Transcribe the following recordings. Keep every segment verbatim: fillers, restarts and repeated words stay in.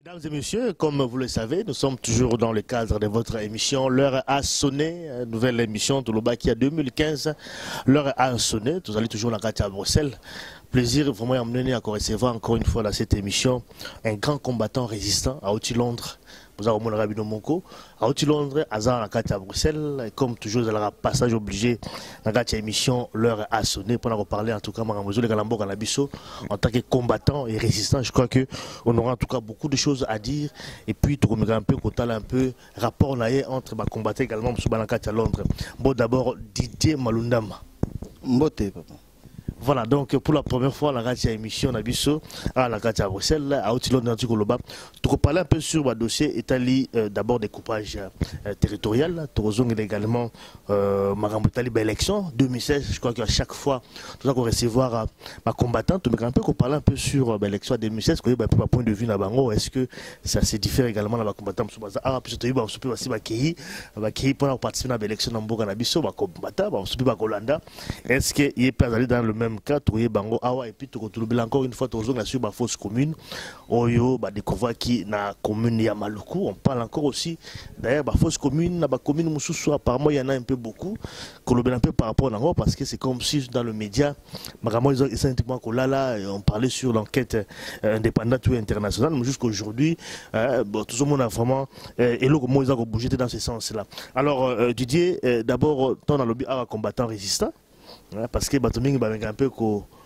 Mesdames et messieurs, comme vous le savez, nous sommes toujours dans le cadre de votre émission. L'heure a sonné, nouvelle émission de l'Obaki à deux mille quinze. L'heure a sonné, vous allez toujours la gâter à Bruxelles. Plaisir vraiment d'emmener à recevoir encore une fois dans cette émission un grand combattant résistant à Outi Londres. Vous avez mon Rabino Monko. À Outi Londres, à Zan à Bruxelles. Et comme toujours, vous avez un passage obligé dans cette émission. L'heure a sonné pour en reparler. En tout cas, Maramouzo, les Galambo, Ganabiso, en tant que combattant et résistant, je crois qu'on aura en tout cas beaucoup de choses à dire. Et puis, tu remettras un peu, un peu rapport entre les combattants également, à Londres. Bon, d'abord, Didier Malundama. Mbote, papa. Voilà, donc pour la première fois, la radio émission Nabiso à la radio à Bruxelles, à Outilon Nantikoloba, tu reparler un peu sur le dossier Italie, euh, d'abord découpage euh, territorial, tu rejoins également euh, Marambutali élection deux mille seize, je crois qu'à chaque fois, tu dois recevoir euh, ma combattante, tu me un peu qu'on parle un peu sur l'élection euh, deux mille seize, que bah, pour point de vue Nabango, est-ce que ça se diffère également dans la combattante ah, puis tu as eu aussi Bakei, Bakei pour participer à l'élection dans Mboga Nabiso, ma combattante, aussi Bakolanda, est-ce qu'il est pas allé dans le même cas trouver bango awa et puis tu retrouves encore une fois toujours sur la fausse commune oyo ba découvrir qui na commune ya Maluku. On parle encore aussi d'ailleurs la fausse commune na ba commune mususu apparemment il y en a un peu beaucoup que un peu par rapport à parce que c'est comme si dans le média vraiment ils ont essentiellement que là là on parlait sur l'enquête euh, indépendante ou internationale mais jusqu'à aujourd'hui euh, bon, tout le monde a vraiment euh, et là comment ils ont bougé dans ce sens là. Alors euh, Didier euh, d'abord ton dans le à combattant résistant. Parce que Batoming va un peu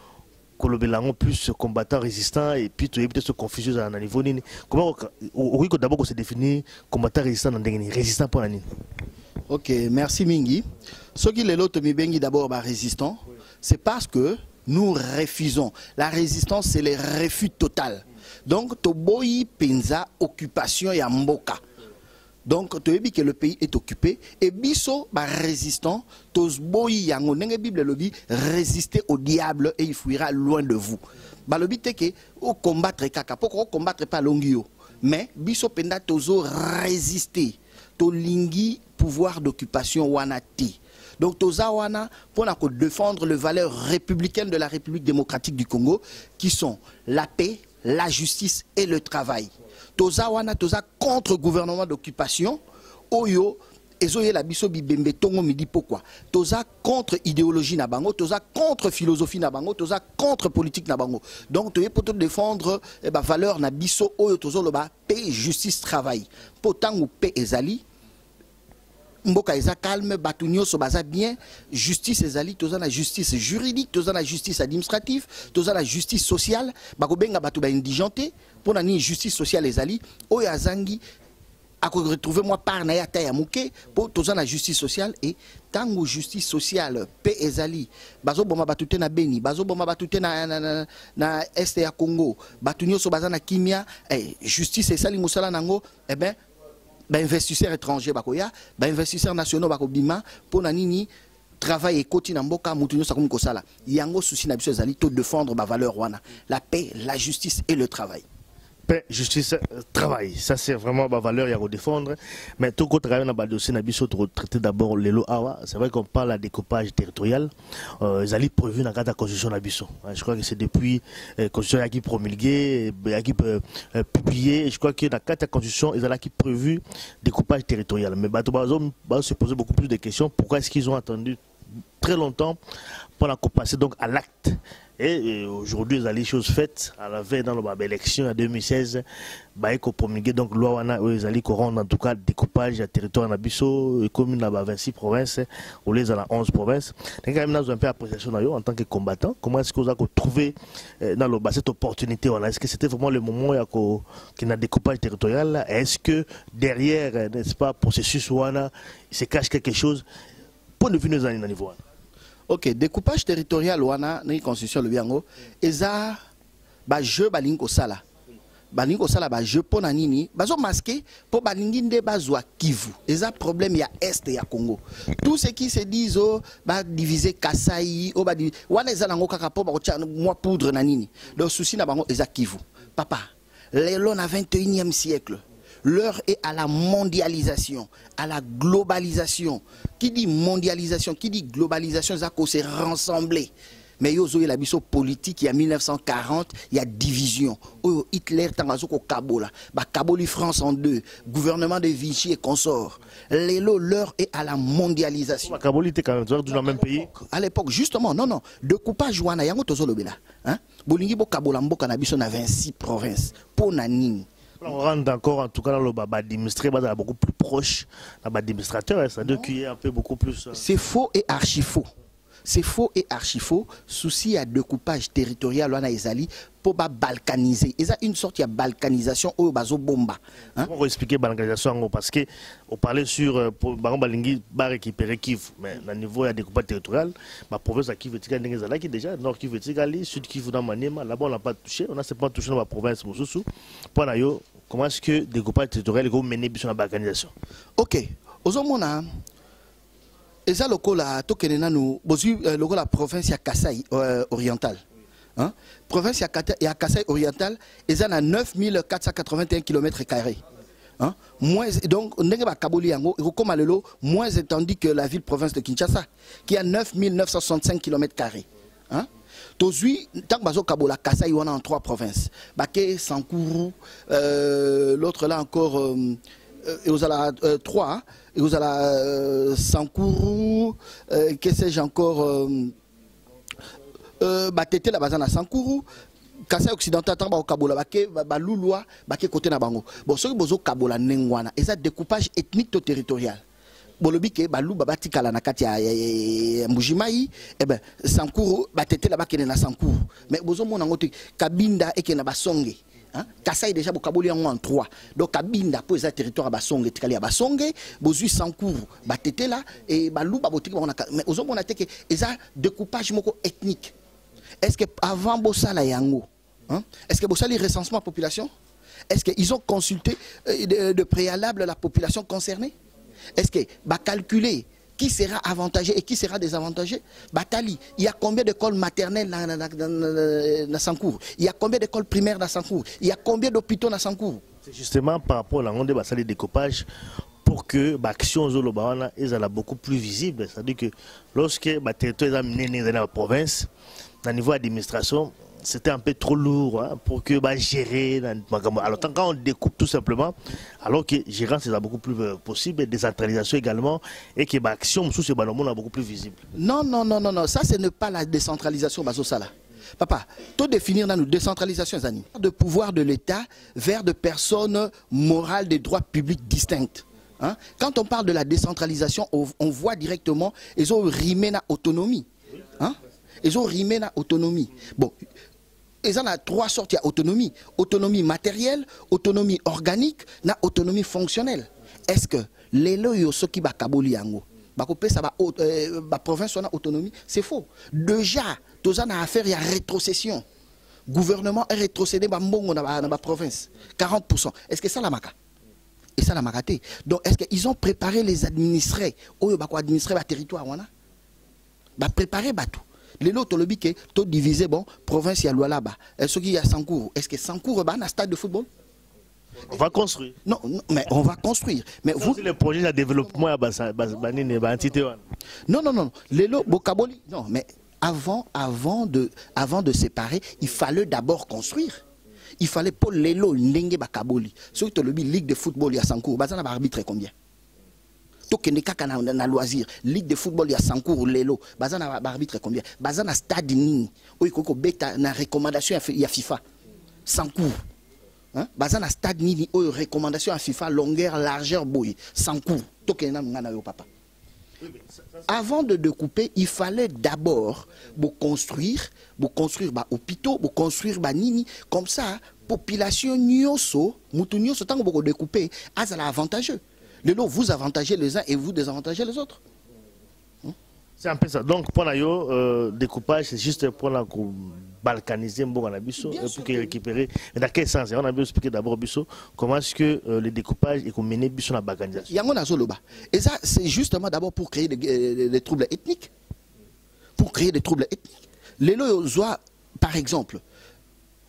que plus combattant résistant et puis tu es peut-être confusé à un niveau. Comment au d'abord se définit combattant résistant dans résistant pour l'année. Ok, merci Mingi. Ce qui est l'autre mi d'abord résistant, c'est parce que nous refusons. La résistance, c'est le refus total. Donc, Toboyi Penza, occupation et Mboka. Donc, tu as vu que le pays est occupé et biso ba résistant, tos boyi yango nenge Bible le dit, résister au diable et il fuira loin de vous. Ba le but est que au combattre kaka, pourquoi combattre pas longio, mais biso penda tozo résister, to lingi pouvoir d'occupation wanati. Donc toza wana pour défendre les valeurs républicaines de la République démocratique du Congo qui sont la paix, la justice et le travail. Toza wana toza contre gouvernement d'occupation oyo ezoye la biso bibembe tongo midi pourquoi toza contre idéologie na bango toza contre philosophie na bango toza contre politique na bango donc toye pour défendre eh ba valeur na biso oyo tozo loba paix justice travail potangu paix ezali mboka eza calme batu nyonso baza bien justice ezali toza na justice juridique toza na justice administrative toza na justice sociale bakobenga batu ba indigenté pour na ni justice sociale ezali oyo azangi ako retrouver moi par na ya ta ya muke pour toza na justice sociale et tango justice sociale pe ezali bazo boma batu te na Beni bazo boma batu te na na, na, na est ya Congo batu nyonso baza na kimia eh, justice ezali musala nango eh ben ba investisseurs étrangers bakoya ba investisseurs nationaux bakobima pour na nini travail et koti na mboka mutu nyonso comme kosala yango souci na biso ezali to défendre ba valeur wana la paix la justice et le travail. Paix, justice, travail, ça c'est vraiment ma valeur à défendre. Mais tout le travail dans le dossier Nabiso traiter d'abord les lois awa. C'est vrai qu'on parle de découpage territorial. Euh, ils allaient prévu dans la constitution Nabiso. Je crois que c'est depuis la euh, constitution qui promulguée, qui euh, publiée. Je crois que dans la constitution ils allaient qui prévu découpage territorial. Mais Bato Bazo va se poser beaucoup plus de questions. Pourquoi est-ce qu'ils ont attendu très longtemps pour passer donc à l'acte? Et aujourd'hui, ils ont les choses faites à la veille dans l'élection en deux mille seize. Ils ont promulgué donc loi wana ils allaient rendre en tout cas découpage du territoire Nabiso, commune là vingt-six provinces, ou les dans onze provinces. Donc quand même nous un peu appréciation en tant que combattant. Comment est-ce que vous avez trouvé dans le cette opportunité voilà? Est-ce que c'était vraiment le moment qu'il y a un découpage territorial? Est-ce que derrière, n'est-ce pas, processus wana, il se cache quelque chose? Point de vue nous allons niveau. Ok, découpage territorial wana na constitution le biango eza ba jeu balingo sala balingo sala ba jeu pona nini bazo masqué pour balingi nde bazwa Kivu eza problème ya est ya Congo tout ce qui se disent oh, ba diviser Kasai o ba wana eza nango kaka po ba ko moi poudre na nini donc souci na bango eza Kivu papa lelo na vingt et unième siècle. L'heure est à la mondialisation, à la globalisation. Qui dit mondialisation, qui dit globalisation, ça qu'on s'est rassemblé. mais yo zoye la biso politique il y a mille neuf cent quarante il y a division oh Hitler tangazoko kabola ba kaboli France en deux gouvernement de Vichy et consorts lelo l'heure est à la mondialisation kaboli était quand même dans le même pays à l'époque justement non non de coupage wana yango tozolobela hein bolingi bo kabola mboka na biso na vingt-six provinces pour nani. On rentre encore en tout cas dans le bas administré beaucoup plus proche l'administrateur, c'est-à-dire qu'il est un peu beaucoup plus. C'est faux et archi faux. C'est faux et archi faux. Souci à découpage territorial on a ezali pour ba balkaniser. Il y a une sorte de balkanisation au bazo bomba. Hein? On va expliquer balkanisation parce que on parlait sur pour Balingi ba récupérer Kivu, mais au niveau de découpage territorial, ma province à Kivu tika ndengezala qui déjà nord Kivu tika li sud Kivu dans Maniema, là-bas on n'a pas touché, on n'a pas touché dans ma province Mosusu. Pour nayo comment est-ce que le découpage territorial est mené sur la balkanisation? Ok. Aujourd'hui, et ça, la province de Kasaï euh, orientale. Hein? Province de Kasaï orientale, ils ont neuf mille quatre cent quatre-vingt-un kilomètres carrés. Hein? Moins, donc, moins étendu que la ville-province de Kinshasa, qui a neuf mille neuf cent soixante-cinq kilomètres carrés. Hein? Tozui, tant que Kabola, Kasaï, on a en trois provinces. Baké, Sankourou, euh, l'autre là encore, euh, et vous avez euh, trois, et vous avez euh, Sankourou, euh, que sais-je encore, euh, euh, Batete, la bazana Sankourou, Kasaï occidental, tant que Kabola, Baké, Balouloua, Baké côté Nabango. Bon, ce que vous avez Kabola, Nengwana, et ça, découpage ethnique territorial. Bolobike balou babati kala na kati ya Mbujimayi eh ben Sankourou batete là-bas kene na Sankourou mais bozo mona ngoti Kabinda et kena basonge hein Kasaï déjà bokaboli en trois donc Kabinda pour les territoires basonge tikali ya basonge bozui Sankourou batete là et balou baboti mais bozo mona teke eza découpage moko ethnique. Est-ce que avant bosala yango hein est-ce que bosali recensement population, est-ce qu'ils ont consulté de, de préalable la population concernée? Est-ce que va calculer qui sera avantagé et qui sera désavantagé? Batali, il y a combien d'écoles maternelles dans Sankourou? Il y a combien d'écoles primaires dans Sankourou? Il y a combien d'hôpitaux dans Sankourou? C'est justement par rapport à la ronde de découpage pour que l'action Zolobawana est beaucoup plus visible. C'est-à-dire que lorsque le territoire est amené dans la province, au niveau de l'administration, c'était un peu trop lourd hein, pour que bah, gérer. Alors quand on découpe tout simplement, alors que gérer c'est beaucoup plus euh, possible, décentralisation également, et que l'action bah, sous ce ballon est beaucoup plus visible. Non, non, non, non, non, ça ce n'est pas la décentralisation, Bazosala. Papa, tout définir dans nous décentralisation, Zani. De pouvoir de l'État vers de personnes morales des droits publics distinctes. Hein? Quand on parle de la décentralisation, on, on voit directement, ils ont rimé la autonomie. Hein? Ils ont rimé la autonomie. Bon. Ils ont trois sortes d'autonomie. Autonomie matérielle, autonomie organique, na autonomie fonctionnelle. Est-ce que les loyaux qui ba kaboli yango, ba kopé ça ba ba province on a autonomie, c'est faux. Déjà, tous en a affaire il y a rétrocession. Gouvernement est rétrocédé ba mbongo na ba province, quarante pour cent. Est-ce que ça la maka? Et ça la makaté. Donc est-ce qu'ils ont préparé les administrés ou ba ko administrer ba territoire wana? Ba préparer ba tout. Les autres le biquet, tout divisé, bon, province, il y a là-bas. Est-ce qu'il y a Sankourou? Est-ce que Sankourou est un stade de football? On va construire. Non, non, mais on va construire. Mais vous... le projet de développement, non, non, non. Les lots, Bokaboli. Non, mais avant, avant, de, avant de séparer, il fallait d'abord construire. Il fallait pour les lots, l'Nenge Bakaboli. Surtout le Ligue de football, il y a Sankourou. Bazana va arbitrer combien? Na loisir ligue de football il y a Sankourou lelo bazana arbitre combien bazana stade nini oiko beta na recommandation il y a FIFA Sankourou hein bazana stade nini o recommandation à FIFA longueur largeur boy Sankourou tokena ngana yo papa. Avant de découper, il fallait d'abord construire, construire bah hôpitaux, construire bah nini comme ça population nyoso mutu nyoso tant que découper azala avantageux. Les lots, vous avantagez les uns et vous désavantagez les autres. C'est un peu ça. Donc, pour le euh, découpage, c'est juste pour la balkaniser un bon Anabiso, pour récupérer. Mais dans quel sens? On a bien expliqué d'abord Bisso, comment est-ce que euh, le découpage est mené Bisso dans la balkanisation. Et ça, c'est justement d'abord pour créer des, des, des troubles ethniques. Pour créer des troubles ethniques. Les lots, par exemple,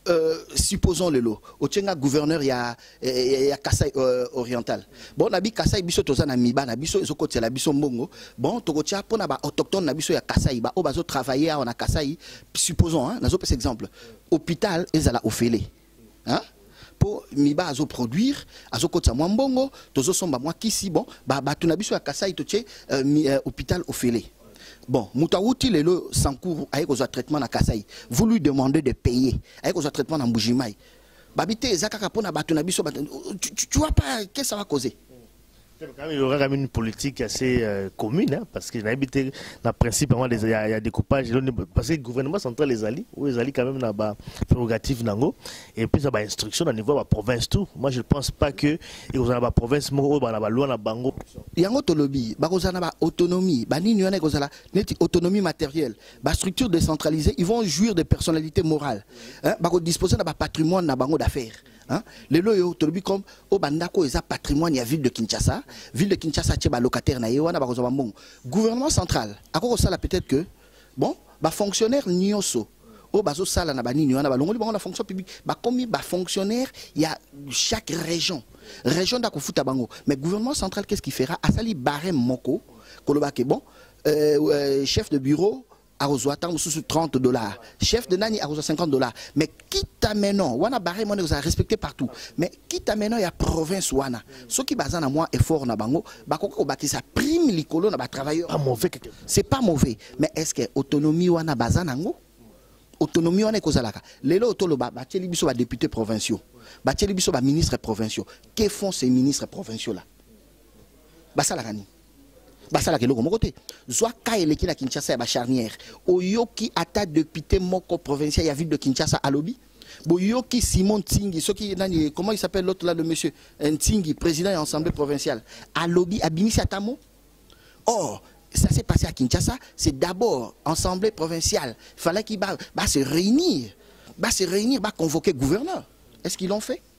Euh, supposons le lot au tchenga gouverneur ya ya Kasai euh, oriental bon nabi Kasai biso toza na miba na biso ezokoti la biso mbongo bon tokotia pona ba autochtone na biso ya Kasai ba o bazo travailler na Kasai supposons hein nazo par exemple hôpital ezala ofele hein pour miba azo produire azo kotia mwa mbongo tozo somba mwa kisi bon ba ba tuna biso ya Kasai totie euh, euh, hôpital ofele. Bon, Moutaouti le sans cours avec un traitement na Kasai. Vous lui demandez de payer avec un traitement dans Mbujimai. Babité Zakaka pona batuna biso tu vois pas qu'est-ce que ça va causer? Il y aura quand même une politique assez euh, commune, hein, parce qu'il y a un principe, il y a des coupages, parce que le gouvernement central les alliés, ou les alliés quand même dans la prérogative, et puis il y a des instructions au niveau de la province tout. Moi je ne pense pas que il y a la province, il y a la loi, la bango. Il y a une autonomie, il y a une autonomie, il y a une autonomie matérielle, la structure décentralisée, ils vont jouir de personnalités morales, ils vont disposer d'un patrimoine d'affaires. Hein? Les loyaux comme au bandako eza patrimoine ya ville de Kinshasa, ville de Kinshasa tcheba locataire na yewana ba kozoma mbongo. Gouvernement central, akoko sala peut-être que bon, ba fonctionnaire nyoso o bazo sala na bani nyona ba longoli bango la fonction publique, ba komi ba fonctionnaire il y a chaque région. Région d'ako futa bango, mais gouvernement central qu'est-ce qu'il fera? Asali barème moko koloba ke bon, euh, euh, chef de bureau à trente dollars. Chef de Nani à cinquante dollars. Mais quitte à maintenant, on a barré mon respecté partout. Mais quitte à maintenant, il y a province wana. Ce qui bazan à moi effort na bango, bakoko baki sa prime l'icolo na ba travailleur. C'est pas mauvais. Mais est-ce que autonomie wana bazan ango? Autonomie wana kozalaka. Lelo otolo ba ba teli biso ba députés provinciaux. Ba teli biso ba ministres provinciaux. Que font ces ministres provinciaux là? Basala gani. Basala ke loko mokote zwa ka eleki na Kinshasa ya ba charnière oyoki ata député moko provincial ya ville de Kinshasa à lobby boyoki Simon Tsingi soki nani comment il s'appelle l'autre là le monsieur Tsingi président de l'Assemblée provinciale à lobby abimisi atamo. Or ça s'est passé à Kinshasa, c'est d'abord Assemblée provinciale, il fallait qu'il va se réunir va se réunir va convoquer gouverneur. Est-ce qu'ils l'ont fait?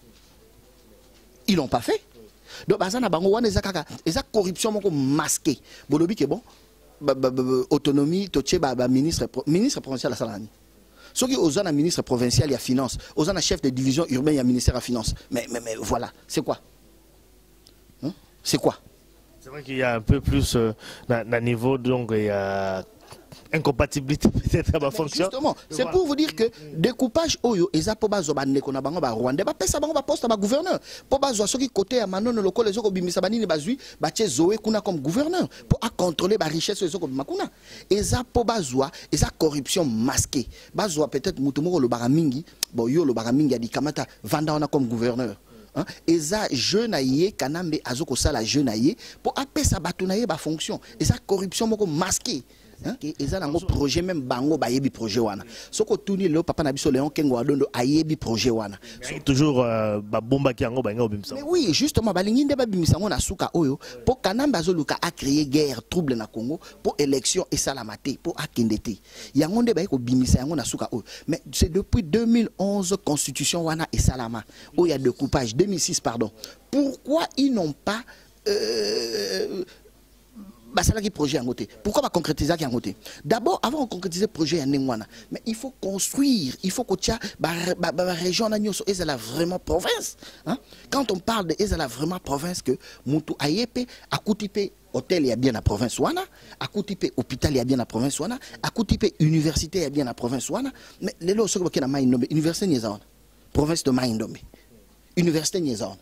Ils l'ont pas fait. Donc, bazana bango wana ezakaka eza corruption moko masquée. Bolobi ke bon, autonomie toche ba ministre ministre provincial à salani. Soki ozana ministre provincial il y a finance, ozana chef de division urbaine il y a ministère à finance. Mais mais mais voilà, c'est quoi? Hein? C'est quoi? C'est vrai qu'il y a un peu plus euh, d'un niveau donc il y a incompatibilité peut-être à ma fonction. Justement, c'est pour vous dire que découpage oyo eza po bazo ba ndeko na bango ba Rwanda ba pesa bango ba poste ba gouverneur. Po bazo soki côté ya manono lokolo ezoko bimisa banini bazui ba tie zoé kuna comme gouverneur pour à contrôler ba richesse ezoko bimakuna. Eza po bazo eza corruption masquée. Bazo peut-être mutu moko lo baramingi, bo yo lo baramingi adi kamata vanda ona comme gouverneur. Hein? Eza jeune aïe kanambe azoko sala jeune aïe pour apesa batu na ye ba fonction. Eza corruption moko masquée. Et ils ont un projet même bango ba yebi projet wana. Soko tuni le papa na biso Léon Kengo adondo ayebi projet wana. Toujours ba bomba ki ango banga obimisa. Mais oui, justement balingi nde ba bimisa ngona suka oyo pour kanamba zoluka a créer guerre trouble na Congo pour élection et salamate pour akendete. Yango nde ba ko bimisa yango na suka oyo. Mais c'est depuis deux mille onze constitution wana et salama. Oh il y a découpage deux mille six pardon. Pourquoi ils n'ont pas euh, bah c'est là qui projet en côté. Pourquoi pas concrétiser qui en côté? D'abord, avant de concrétiser le projet en Nengwana, mais il faut construire, il faut que tu la région d'Agnoso est la vraiment province. Hein? Quand on parle de est la vraiment province que Moutou Ayepe, Akutipe hôtel il y a bien la province Wana, Akutipe hôpital il y a bien la province Wana, Akutipe université il y a bien la province Wana, mais les lots sont na Maïndombe, université Niezan, province de Maïndombe, université Niezan.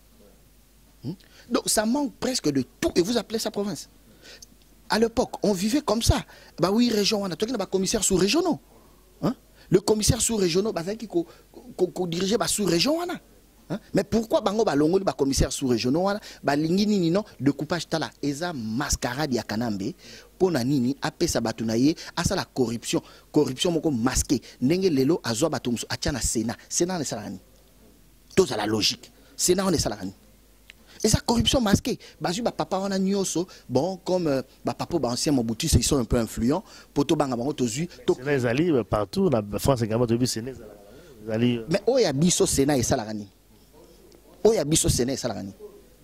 Donc ça manque presque de tout et vous appelez ça province. À l'époque, on vivait comme ça. Bah oui, région, on a un commissaire sous-régionaux. Hein? Le commissaire sous-régionaux, bah, qui dirigeait bah, sous-région. Hein? Mais pourquoi bango ba longo ba commissaire sous-régionaux ba lingini ni non de coupage tala eza mascarade ya kanambe pona nini apesa batunaye asa la corruption, corruption moko masqué. Ndenge lelo azwa batumso atiana Sénat. Sénat ne salani. Tout à la logique. Sénat on est salani. Et ça corruption masquée. Bazu ba papa on a nyoso bon comme euh, ba papa ba ancien Mobutu ils sont un peu influents poto banga bango tozu to les alliés partout la France également depuis Sénat les alliés. Mais oh ya biso Sénat et ça la gani. Oh ya biso Sénat et ça la gani.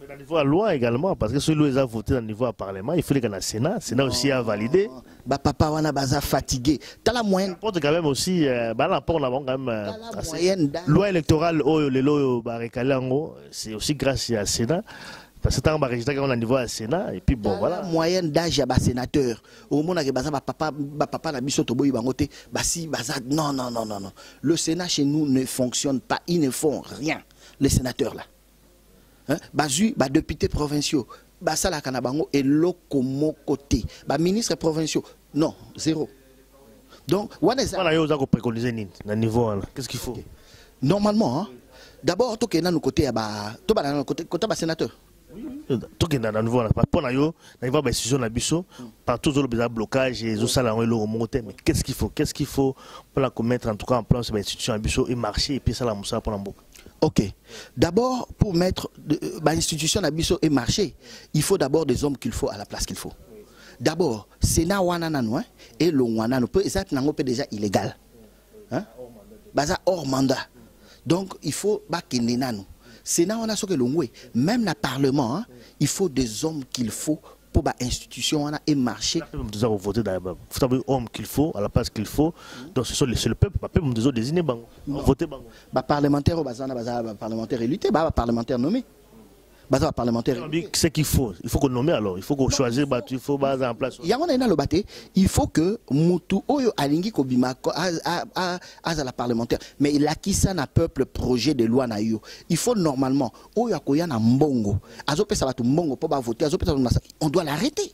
Mais au niveau de la loi également, parce que celui qui a voté au niveau du Parlement, il faut que le Sénat, le Sénat aussi a validé. Bah papa wana baza fatigué. T'as la moyenne. Porte quand même aussi, bah là on a quand même la moyenne loi électorale oh le lo barekalango, c'est aussi grâce à Sénat. Parce que tant que résultat on a niveau à Sénat et puis bon voilà. La moyenne d'âge à bas sénateur. Au moment où baza papa papa na biso toboyi bangote, bah si baza non non non non non. Le Sénat chez nous ne fonctionne pas, ils ne font rien les sénateurs là. Hein? Bazu ba députés provinciaux. Basala Kanabango et lokomo côté. Bah ministres provinciaux, non, zéro. Donc, voilà, préconiser niveau qu'est-ce qu'il faut? Normalement, hein, d'abord, tout est côté bah, tout est côté côté sénateur. Tout est dans nouveau pour na yo, na va décision na biso, partout le besoin blocage et zo sala le remonter, mais qu'est-ce qu'il faut? Qu'est-ce qu'il faut pour la commettre en tout cas en plan cette institution à biso et marcher et puis ça la moussa pour l'amboka. Ok. D'abord, pour mettre l'institution à biso et marcher, il faut d'abord des hommes qu'il faut à la place qu'il faut. D'abord, Sénat Wananano et le Wanano peut déjà illégal. Hein? Baza hors mandat. Donc, il faut Bakenenano. Sénat Wana Soke Longwe, même le Parlement, hein, il faut des hommes qu'il faut pour l'institution et marcher. Il faut voter d'abord. Il faut des hommes qu'il faut à la place qu'il faut. Donc, ce sont le peuple, le peuple nous a désigné. Voter. Parlementaire, parlementaire élu, parlementaire nommé. Baza parlementaire. C'est qu'il faut. Il faut qu'on nomme alors. Il faut qu'on choisisse. Il faut baser en place. Il y a un le il faut que Moutou Oyo Alingi Kobima à la parlementaire. Mais il a qui ça n'a peuple projet de loi na yo. Il faut normalement Oyo Akoya na mbongo. Azope ça va tout mbongo pour voter. On doit l'arrêter.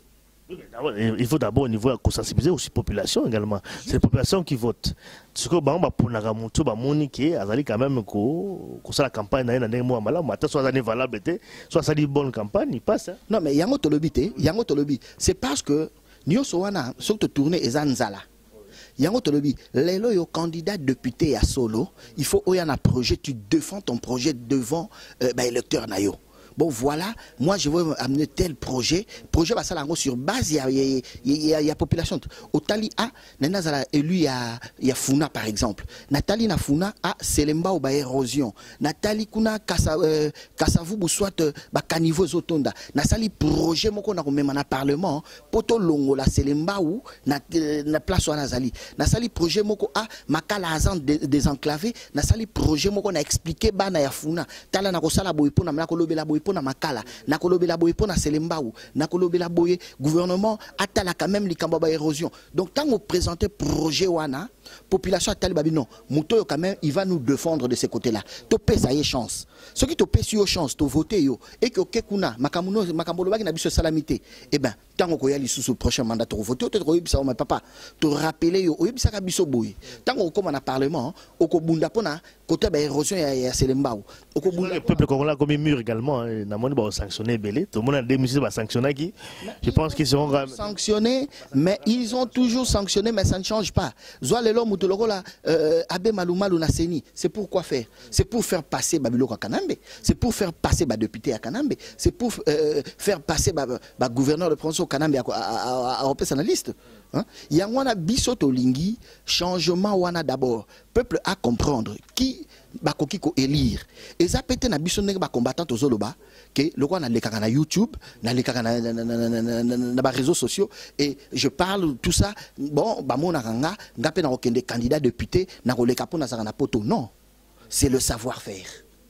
Il faut d'abord au niveau de sensibiliser aussi la population également. C'est la population qui vote. Ce que bah on va pour la moto bah moniquer, azali quand même ko ko ça la campagne na na mois malade, mais soit ça n'est valable soit ça dit bonne campagne, il passe. Non mais yango to lobby té, yango to lobby. C'est parce que nyoso wana surtout tourner ezanzala. Yango to lobby, lelo yo candidat député à solo, il faut oya na projet, tu défends ton projet devant euh, bah électeur na yo. Bon voilà, moi je veux amener tel projet, projet va ça sur base il y a il y a, y a population. Otali a nana élu il y a il y a Funa par exemple. Nathalie na Funa a Selemba ou ba érosion. Nathalie kuna kasa kasavu bu soit ba caniveau zotonda. Na sali projet moko na ko même na parlement poto longo la Selemba ou na na place wana zali. Na sali projet moko a makala azan désenclavé, na sali projet moko na expliquer ba na ya Funa. Tala na ko sala boy po na na ko lobela boy pour na makala na kolobela boye pour na Selembao na kolobela boye gouvernement atala quand même likamba ba érosion. Donc tant on présenter projet wana population atali babi non muto quand même il va nous défendre de ces côtés-là. To pè ça y chance. Ceux qui to pè sur chance to voter yo et que kekuna makamuno makambolo baki na biso salamité. Eh ben tant ko yali sous prochain mandat to voter peut-être ko yebisa ma papa to rappeler yo yebisa ka biso boye. Tant ko comme na parlement oko bunda pona côté ba érosion ya Selembao. Oko bunda le peuple congolais comme mur également. Na moni ba sanctionner belé tout le monde a démissionné va sanctionner qui je pense qu'ils seront sanctionnés mais ils ont toujours sanctionné mais ça ne change pas zoa lelo mutoloko la abe malumalu na seni c'est pour quoi faire c'est pour faire passer babiloko à Kanambe c'est pour faire passer ba député à Kanambe c'est pour euh, faire passer ba, ba gouverneur de province au Kanambe à à à à liste hein yang wana biso to lingi changement wana d'abord peuple à comprendre qui bakoki ko élire et ça pété na biso ndenge ba combattant to zoloba que le quoi na lekaka na YouTube na lekaka na na na na ba réseaux sociaux et je parle tout ça bon ba mona kanga ngapé na okende candidat député na ko leka pona saka na poto non c'est le savoir-faire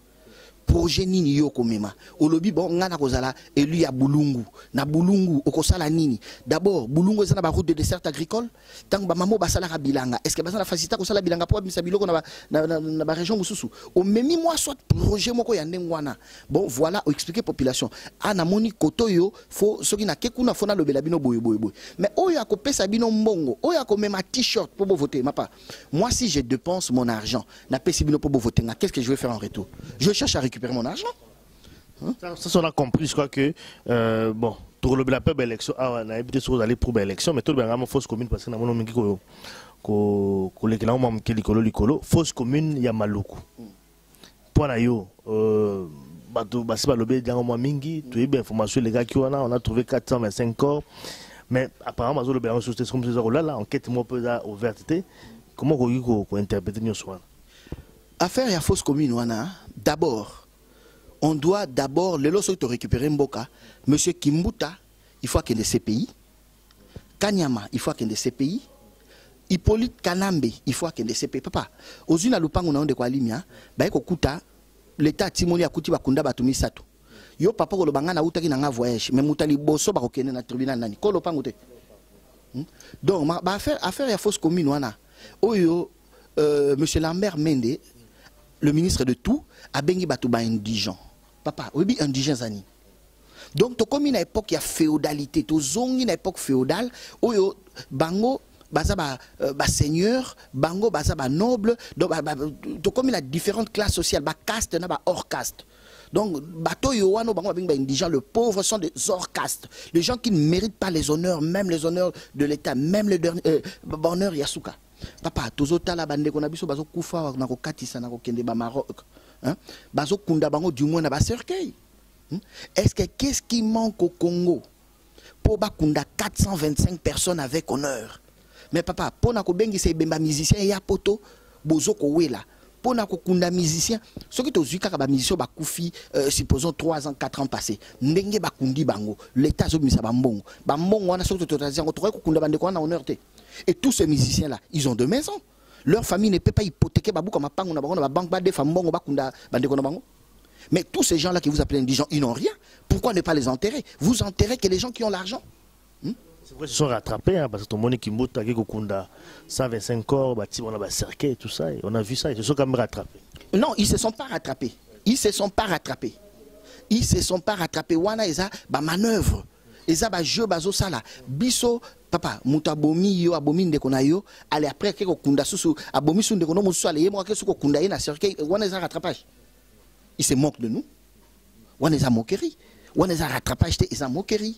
projet nini yo komema olobi bon ngana kozala élu ya bulungu na bulungu okosala nini d'abord bulungu ezana ba route de dessert agricole tant ba mamo basala ka bilanga est-ce que basala facilita ko sala bilanga po bimisa biloko na na na ba région mususu o memi moi soit projet moko ya ndengwana bon voilà expliquer population ana moni koto yo fo soki na kekuna fona lobela bino boye boye boye mais oyo akopesa bino mbongo oyo akomema t-shirt pour voter ma pas moi si je dépense mon argent na pesi bino pour voter qu'est-ce que je vais faire en retour je cherche à récupérer mon argent. Hein? Ça, ça, on a compris, je crois que, euh, bon, pour le blaper l'élection, ah, on a évité de aller pour l'élection, mais tout le monde fausse commune parce que nous avons dit que fausse commune, il y a Maluku. Pour nous, euh, information les gars qui on a, on a trouvé quatre cent vingt-cinq corps, mais apparemment, le bénéfice c'est comme ces là, là, enquête moi peu ouverte. Comment vous interprétez nos soins? Affaire à fausse commune, d'abord, on doit d'abord, le loso to récupérer Mboka, monsieur Kimbuta, il faut qu'il y ait des C P I, Kanyama, il faut qu'il y ait des C P I, Hippolyte Kanambe, il faut qu'il y ait des C P I. Papa, aux unes à l'upang on a de quoi limia, bah écoute, l'état Timoni a coûté bakunda batumi sato. Yo papa ko lobanga na utaki na voyage, mais mutali bosso ba kokene na tribunal nani. Ko lopango te. Donc ma ba affaire affaire ya fausse commune wana. Oyo euh, monsieur Lambert Mende, le ministre de tout, a bengi batu ba indigent. Papa, oui indigent zani. Donc to comme une époque il y a féodalité, to zongi une époque féodale, oyo bango baza ba, euh, ba seigneur, bango baza ba noble, donc ba, ba, to comme il y a différentes classes sociales, ba caste na ba hors caste. Donc bato yo wano bango ba indigent, le pauvre sont des hors caste. Les gens qui ne méritent pas les honneurs, même les honneurs de l'État, même les euh, honneurs yasuka. Papa, tozota la bande qu'on a biso bazo kufa na ko katisa na ko kende ba Maroc. Hein? Bazo kunda bango du moins na ba cercueil. Est-ce que qu'est-ce qui manque au Congo pour bakunda quatre cent vingt-cinq personnes avec honneur? Mais papa, pour na ko bengi se bemba musicien ya poto bozo ko wela. Pour na ko kunda musicien, ce qui to zuka ba musicien ba kufi euh, supposons trois ans, quatre ans passés. Ndenge ba kundi bango, l'état zo misa ba mbongo. Ba mbongo wana so to to tazia ko to ko kunda bande ko na honneur te. Et tous ces musiciens là, ils ont deux maisons. Leur famille ne peut pas hypothéquer babou comme pango na bango na banque ba de fam mbongo ba kunda bande ko na bango. Mais tous ces gens-là qui vous appellent indigents, ils n'ont rien. Pourquoi ne pas les enterrer? Vous enterrez que les gens qui ont l'argent. Hmm? C'est vrai qu'ils sont rattrapés, hein, parce que ton monnaie qui monte à Kekokunda, cent vingt-cinq corps, on a cerqué, tout ça, et on a vu ça, ils se sont quand même rattrapés. Non, ils ne se sont pas rattrapés. Ils ne se sont pas rattrapés. Ils ne se sont pas rattrapés. Wana, ils ont ba manœuvre. Ils ont ba jeu, bazo sala. Biso, papa, mutabomi yo, abomi ndekona yo, allez après Kekokunda, susu, abomi su ndekono musu, allez, moi, Kekokunda, na cerqué, wana, ils ont rattrapage. Ils se moquent de nous. On les a moquerie. On les a rattrapage, ils ont moquerie.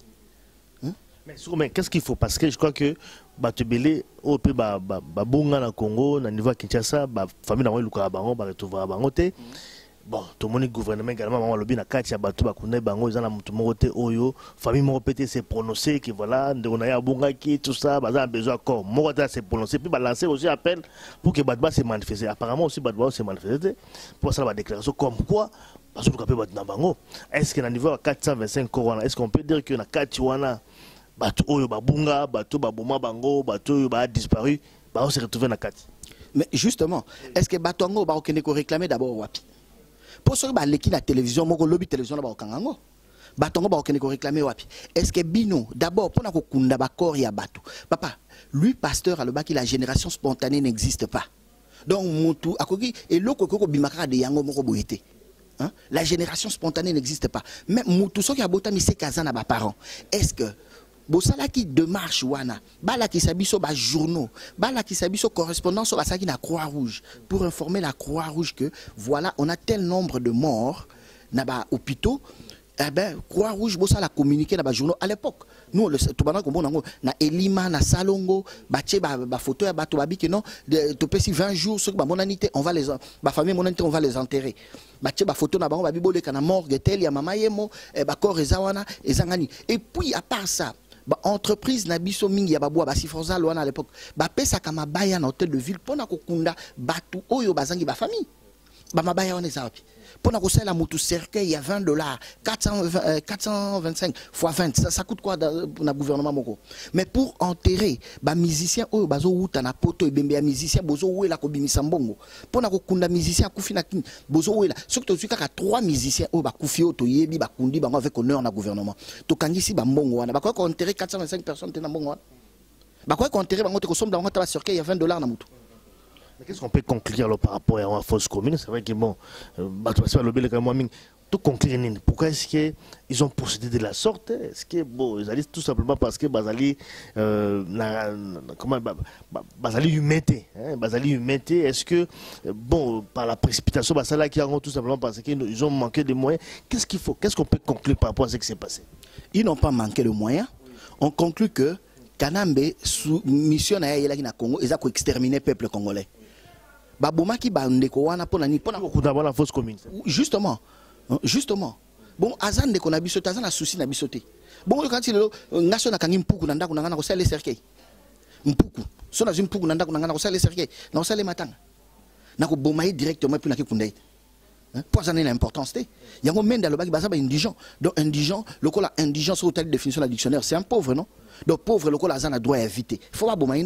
Mais, mais qu'est-ce qu'il faut? Parce que je crois que Batubele, au pays Babunga na Congo, na niveau Kinshasa, la famille n'a pas bango, ba retrouver à bangote. Bon, tout le monde gouvernement également, le bien à Katia, Batu Bakune, Bango, ils ont la moutumote, Oyo, famille m'a répété, s'est prononcé, que voilà, on a Bunga qui, tout ça, Bazan a besoin encore. Morata s'est prononcé, puis balancer aussi appel pour que Badba se manifeste. Apparemment aussi, Badba se manifeste pour ça, la déclaration comme quoi, parce que le Badna Bango. Est-ce qu'à niveau quatre cent vingt-cinq Corona, est-ce qu'on peut dire qu'il y a Katiwana, Batu Oyo, Babunga, Batu Babuma Bango, Batu Oyo, a disparu, on s'est retrouvé dans Kati. Mais justement, est-ce que Batongo, on peut réclamer d'abord Wapi? Pour ceux qui ont la télévision, mon lobby télévision là-bas au Kangango, Batongo ba okene ko réclamer wapi? Est-ce que Bino d'abord pour na ko kunda ba corps ya batu? Papa, lui pasteur à le bas qui la génération spontanée n'existe pas. Donc mutu akoki et loko ko bimaka de yango moko boyete. Hein? La génération spontanée n'existe pas. Même mutu so ki abota mi se kazana ba parents. Est-ce que bosala qui démarche wana bala ki sabiso ba journaux bala ki sabiso correspondance so basaki na Croix-Rouge pour informer la Croix-Rouge que voilà on a tel nombre de morts na ba hôpitaux. Eh ben Croix-Rouge bosala communiquer na ba journaux à l'époque nous le tout bana ko bonango na Elima na Salongo batie ba, ba photo ya bato babi que non to pesi vingt jours ce ba monanité on va les ba famille monanité on va les enterrer batie ba photo na bango babi boleka na morgue tel ya mama yemo e ba corps ezawana ezangani et puis à part ça ba entreprise na biso mingi ya babwa ba sifonza loana à l'époque ba pesa kama baya na hôtel de ville pona ko kunda batu oyo bazangi ba famille ba mabaya on ezapi pona ko sala mutu cercueil il y a vingt dollars quatre cent vingt-cinq fois vingt ça, ça coûte quoi pour le gouvernement moko mais pour enterrer ba musicien oyo bazo wuta na poto ebembe ya musicien bozo wela ko bimisa mbongo pona ko kunda musicien kufi na kin bozo wela soki to zuka ka trois musiciens oyo ba kufi oto yebi ba kundi bango avec honneur na gouvernement to kangisi ba mbongo wana ba ko enterrer quatre cent vingt-cinq personnes te na mbongo wana ba ko enterrer bango te ko somba bango ta cercueil il y a vingt dollars na mutu. Mais qu'est-ce qu'on peut conclure alors, par rapport à la fausse commune? C'est vrai que bon, tout conclure. Pourquoi est-ce qu'ils ont procédé de la sorte? Est-ce que bon, ils allaient tout simplement parce que Bazali, euh, comment, Bazali humaité, hein, Bazali humaité. Est-ce que bon, par la précipitation, Bazali qui a tout simplement parce qu'ils ont manqué de moyens? Qu'est-ce qu'il faut? Qu'est-ce qu'on peut conclure par rapport à ce qui s'est passé? Ils n'ont pas manqué de moyens. On conclut que Kanambe sous mission na yela na Congo, ils ont exterminé le peuple congolais. Babomaki bandeko wana pona ni pona ko d'abord la fausse commune. Justement, justement. Bon azan de kona biso tazana souci na bisoté. Bon quand il nation na kangi mpuku na ndako na ngana ko sala cercueil. Mpuku. So na mpuku na ndako na ngana ko sala cercueil. Na ko sala matanga. Na ko bomaye directement puis na ki kundai. Poison une importance. Il y a un moment dans le bac indigent. Donc indigent, le col indigent sur telle définition de la dictionnaire, c'est un pauvre, non? Donc pauvre, le col a droit à éviter. Il faut pas bon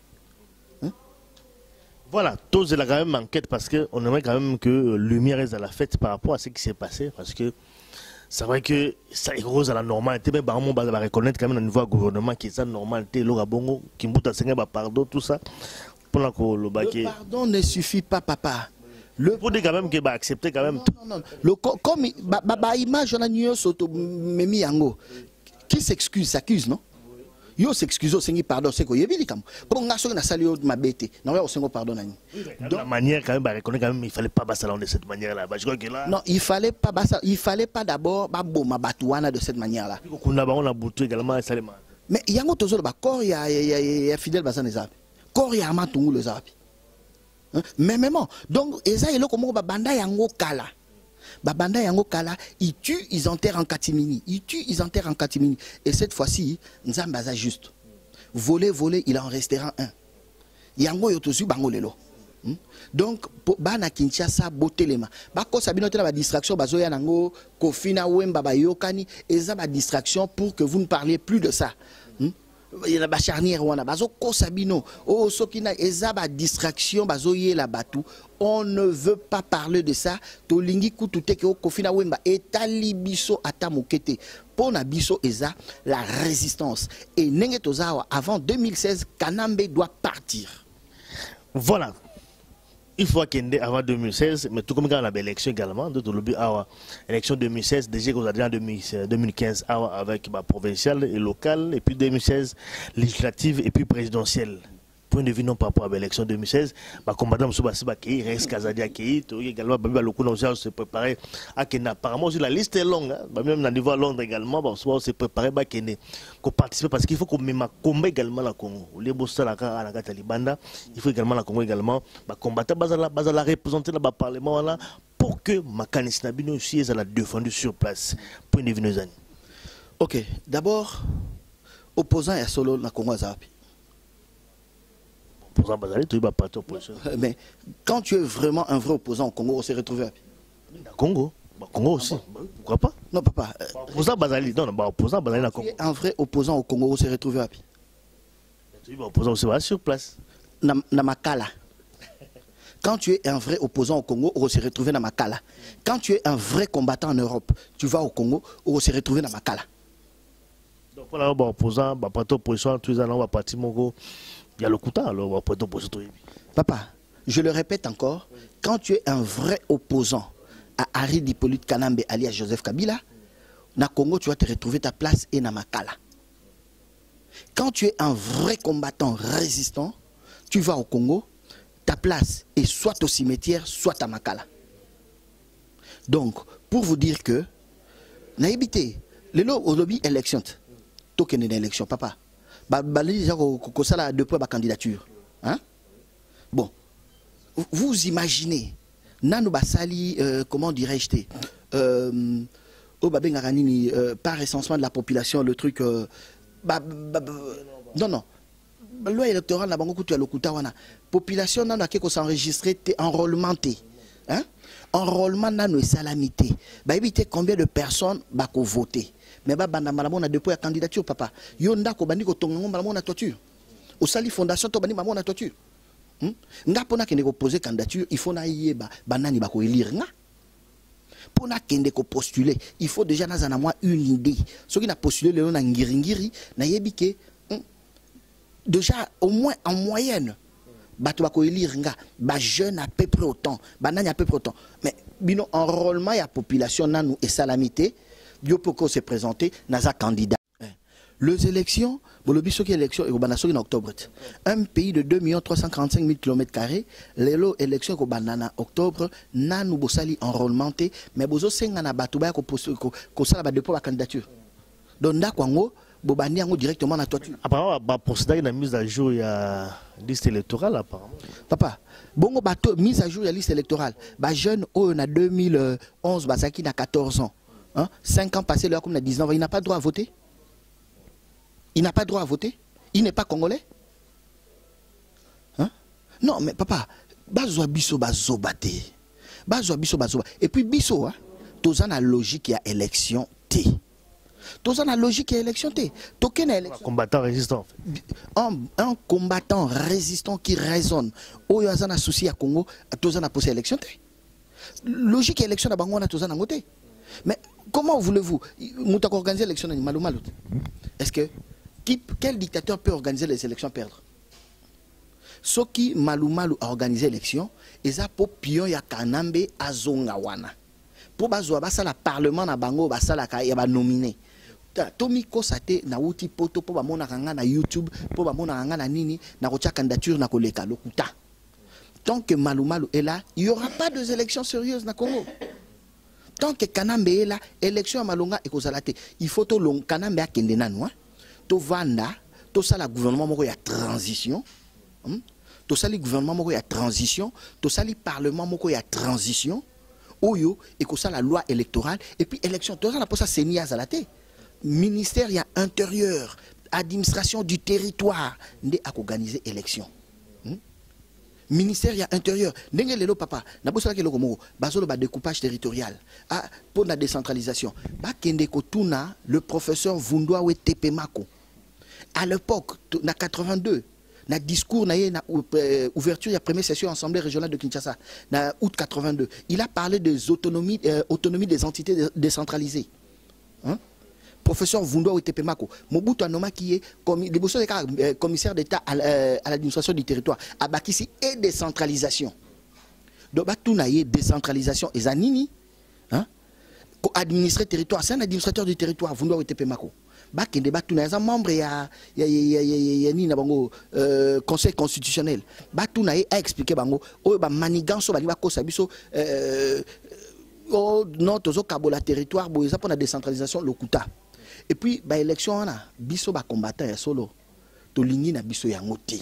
Voilà, tous la quand même enquête parce qu'on aimerait quand même que lumière reste à la fête par rapport à ce qui s'est passé parce que c'est vrai que ça est rose à la normalité, mais on va reconnaître quand même au niveau du gouvernement qui est ça normalité, le bongo, qui m'a dit pardon, tout ça. Pour la le pardon ne suffit pas, papa. Le pour dire quand même qu'il va accepter quand même. Non, non, non. Le, comme bah image on a nié soto memi yango. Qui s'excuse s'accuse non? Yo s'excuse au Seigneur pardon c'est quoi? Yébi comme. Pour nga so na sali yo ma bête. Non au Seigneur pardon nani. La manière quand même bah reconnaître quand même il fallait pas basser de cette manière là. Je crois que là. Non, il fallait pas basser, il fallait pas d'abord ba boma batouana de cette manière là. On a on a bouté également Salema. Mais yango tozo ba corps ya ya fidèle basan les apes. Corps ya ma tungu les apes. Mais même donc eza elo comme ba banda yango kala. Ba banda yango kala, ils tuent, ils enterrent en catimini. Ils tuent, ils enterrent en catimini. Et cette fois-ci, nzambaza juste. Voler, voler, il en restera un. Yango yotosu bango lelo. Donc bana Kinshasa botelema. Ba ko sabino tela ba distraction bazoya nango kofina wemba ba yokani eza ba distraction pour que vous ne parliez plus de ça. Il y a la charnière wana bazo ko sabino oh sokina eza ba distraction bazoye la batou. On ne veut pas parler de ça. Tolingi kutute ke kofina wemba etali biso ata mokete. Pona biso eza la résistance et nenge tozawa avant deux mille seize Kanambe doit partir. Voilà. Il faut qu'il y ait avant deux mille seize, mais tout comme quand on a l'élection également, de l'élection deux mille seize, déjà qu'on a dit en deux mille quinze avec la provinciale et locale, et puis deux mille seize, législative et puis présidentielle. Point de vue non par rapport à l'élection deux mille seize, bah combattant M. Bassiba qui reste Kazadi Akei, également Babi Baloko on se préparer à Kenya. Apparemment la liste est longue, hein? Même au niveau à Londres également, bah on se préparer à Kenya, qu'on participe parce qu'il faut qu'on mette combat également la Congo. Les bosseurs la la la Talibanda, il faut également la Congo également, bah combattre bazala bazala représenter le parlement là pour que Makanis Nabino aussi est la défendu sur place. Point de vue nos amis. Ok, d'abord opposant à solo la Congo Zapi. Mais quand tu es vraiment un vrai opposant au Congo, on s'est retrouvé à Congo Congo aussi. Pourquoi pas? Non, papa. Opposant Bazali, non, non, opposant Bazali na Congo. Tu es un vrai opposant au Congo, on s'est retrouvé à Tu es opposant aussi sur place. Na Makala. Quand tu es un vrai opposant au Congo, on s'est retrouvé dans Makala. Quand tu es un vrai combattant en Europe, tu vas au Congo, on s'est retrouvé dans Makala. Donc voilà, opposant, pas opposition, tous les ans, on va partir Mongo. Il y a le coup alors on va pas Papa, je le répète encore, quand tu es un vrai opposant à Harry Hippolyte Kanambe alias Joseph Kabila, na Congo tu vas te retrouver ta place et na Makala. Quand tu es un vrai combattant résistant, tu vas au Congo, ta place est soit au cimetière, soit à Makala. Donc, pour vous dire que, na évité, le lot au lobby élection, token d'élection, papa. Depuis la candidature. Hein? Bon, vous imaginez, Nanou Basali, euh, comment dirais-je, euh, euh, par recensement de la population, le truc. Euh, bah, bah, bah, non, non. La loi électorale, la population, n'a qu'à s'enregistrer, enrôlement. Hein? Enrôlement, n'a pas salamité. Bah, éviter combien de personnes bah, qu'on voter. Mais bah banda malamona depuis la candidature papa yonda ko bandi ko tongo malamona torture au sali fondation to bandi malamona torture nga pona kende ko poser candidature il faut na yeba banani ba ko élire nga pona kende ko postuler il faut déjà na zana moi une idée ce qui na postuler le na ngiringiri na yebike déjà au moins en moyenne bato ba ko élire nga ba jeune à peu près autant banani à peu près autant mais bino enrôlement ya population nanu et salamité Biopoko s'est présenté, Naza candidat. Les élections, bon, qui élection en octobre. Un pays de deux millions trois cent quarante-cinq mille kilomètres carrés, les élections en octobre, Nanou Bossali enrôlement, mais Bozo Sengana Batouba ko sala ba dépôt la candidature. Donc, Ndakwango, Bobani Ango directement à toiture. Apparemment, bah, procéder à la mise à jour, il y a liste électorale, apparemment. Papa, bongo bateau, mise à jour, il y a liste électorale. Bah, jeune, on a deux mille onze, Basaki n'a quatorze ans. Hein? cinq ans passés, là, comme on a dix-neuf ans, il n'a pas droit à voter. Il n'a pas droit à voter. Il n'est pas congolais. Hein? Non, mais papa, bazo biso bazo bate. bazwa biso bazwa et puis biso hein toza na logique ya élection T toza na logique ya élection T toke na élection combattant résistant un, un combattant résistant qui raisonne oyo aza na souci ya Congo toza na poser élection T logique ya élection na bango na toza na ngote. Mais comment voulez-vous muta ko organiser l'élection na malu malu? Est-ce que qui, quel dictateur peut organiser les élections perdre? Ce qui malu malu a organisé l'élection eza po pion ya Kanambe azonga wana po bazwa basala parlement na bango basala ka ya ba nominé Tomi Kosate na uti poto po ba mona kanga na YouTube po ba mona kanga na nini na kocha candidature na koleka lokuta. Tant que Malu Malu est là, il n'y aura pas de élections sérieuses na Congo. Tant que Kanambe est là, élection à Malonga et Kozalate, il faut que le Kanambe a kende nanu, to vanda, to sala gouvernement moko ya transition, to sali gouvernement moko ya transition, to sali parlement moko ya transition, oyo et ko sala loi électorale et puis élection, to sala posa senia zalate. Ministère ya intérieur, administration du territoire, ndé a organiser élection. Ministère ya intérieur, ndenge lelo papa, na bosala ke lokomo, bazolo ba découpage territorial, ah pour la décentralisation. Ba kende ko tuna le professeur Vundwa we Tepemako. À l'époque, na quatre-vingt-deux, na discours na na ouverture de la première session assemblée régionale de Kinshasa, na août quatre-vingt-deux, il a parlé des autonomies euh, autonomie des entités décentralisées. Hein? Professeur Vundwa Wetepemako, Mobutu Anoma qui est commi euh, commissaire d'État à l'administration du territoire, à Bakissi et décentralisation. Donc, Batounaye, décentralisation, et Zanini, hein, administrer territoire, c'est un administrateur du territoire, Vundwa Wetepemako. Bakende Batounaye, c'est un membre, il y a, il y a, il y a, il y a, conseil constitutionnel. Batounaye a expliqué, bango, oh, ba maniganso, ba libako sabiso, euh, oh, non, tozo kabola territoire, bo, ça pour la décentralisation, le kuta. Et puis, bah, élection, on a biso ba combattant ya solo. To lingi na biso yango te.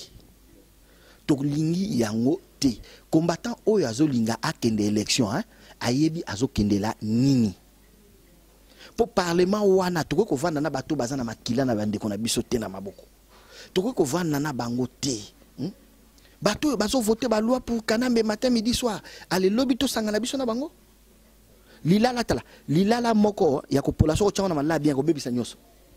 To lingi yango te. Combattant oyo azo linga a kende élection, hein, ayebi azo kende la nini. Pour parlement wana, to ko vanda na bato bazana makila na bande ko na biso te na maboko. To ko vanda na bango te. Hmm? Bato bazo voter ba loi pour Kanambe matin midi soir. Allez lobby to sanga na biso na bango. Lila la tala, lila la moko ya ko population ko changa na mala bien ko bebisa nyoso.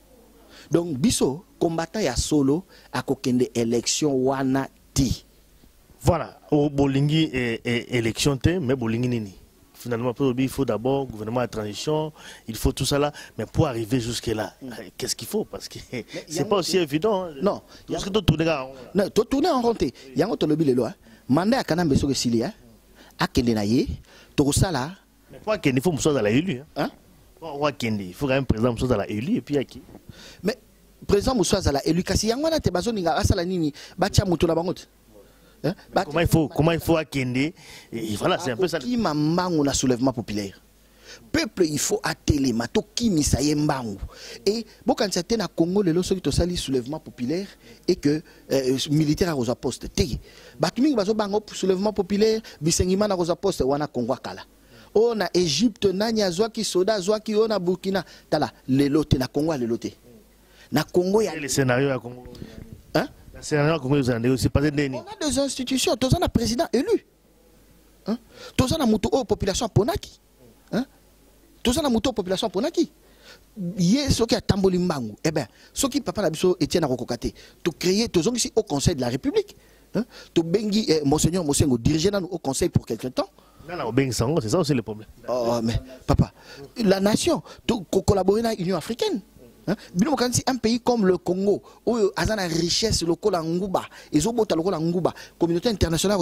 Donc biso combattant ya solo a ko kende élection wana ti. Voilà, au bolingi et élection té mais bolingi nini. Finalement il faut d'abord gouvernement de transition, il faut tout ça là, mais pour arriver jusque là, mm. qu'est-ce qu'il faut parce que c'est pas aussi évident. Non, parce que tu tournes en rond. Non, tu tournes en rond. Yango to lobi lelo, mandat ya Kanambe so sili hein. A kende na ye, to sala. Mais pour qu'il faut que la élu. Hein? Il faut quand même président Moussa la élu et puis à qui? Mais président Moussa la élu, kasi yangwana te bazo ninga asala nini bacha mutu na bangote. Comment il faut comment il faut akende et voilà c'est un peu ça. Qui mamangu na soulèvement populaire. Peuple il faut atteler mato ki misaye mbangu. Et bokan c'était na Congo le loso ki to sali soulèvement populaire et que euh, militaire à rosa poste te. Batumi bazo bango soulèvement populaire bisengima na rosa poste wana Congo kala. On a Égypte, Nanya, Zouaki, Soda, Zouaki, on a Burkina. Tala, les lotés, na Congo, les lotés. Na Congo, il y a. Les scénarios à Congo. Hein? Les scénarios à Congo, c'est pas des. On a des institutions, tous on a président élu. Hein? Tous on a mouto population Ponaki. Hein? Tous on a mouto population Ponaki. Yé, ce qui a Tambolimbangu. Eh bien, ce qui papa Nabiso Etienne Arokokate, tu créer, tous on ici au Conseil de la République. Hein? Tu bengi, eh, Monseigneur Mosengo, diriger au Conseil pour quelque temps. C'est ça aussi le problème. Oh, mais papa, la nation, tout collaborer dans l'Union africaine. Hein? Un pays comme le Congo, où il y a une richesse locale en Ngouba, et ils ont beau la Ngouba, communauté internationale,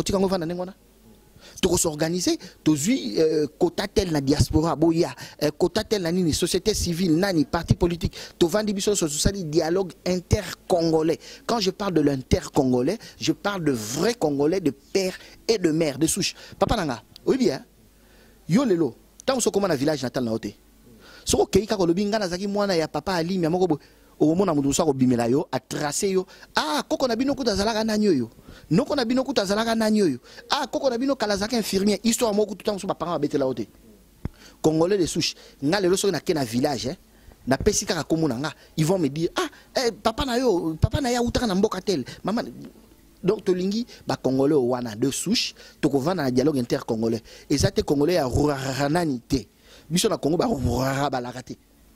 tout s'organiser, tout euh, quota tel la diaspora, boya, euh, quota tel la nini, société civile, nani, parti politique, tout vendre biso sur ce dialogue inter-congolais. Quand je parle de l'inter-congolais, je parle de vrais Congolais, de père et de mère, de souche. Papa Nanga. Oui bien. Yo lelo, tant que comment na village natal na oté. Soko keika ko lobi ngana zaki mwana ya papa ali mi amoko o mona mudu sa ko bimela yo a tracer yo. Ah koko na bino kuta zalaka nanyo yo. Noko na bino kuta zalaka nanyo yo. Ah koko na bino kala zaka infirmier histoire moko tout temps so ba parents betela oté. Congolais de souche. Nga lelo so na ke na village hein. Na pesika ka komona nga, ils vont me dire ah eh, papa na yo, papa na ya utaka na mboka tel. Maman Donc tolingi ba congolais wana de souche to ko vana na dialogue intercongolais et ça te congolais ya rurananité biso na Congo ba rurara ba la raté